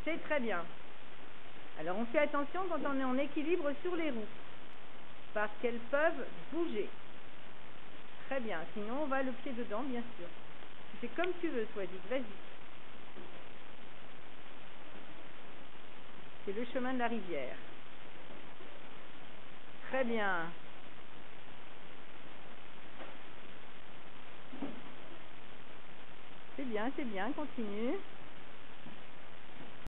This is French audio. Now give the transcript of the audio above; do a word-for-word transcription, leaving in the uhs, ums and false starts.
C'est très bien. Alors on fait attention quand on est en équilibre sur les roues, parce qu'elles peuvent bouger. Très bien, sinon on va le pied dedans, bien sûr. Tu fais comme tu veux, Swadid, vas-y. C'est le chemin de la rivière. Très bien. C'est bien, c'est bien, continue.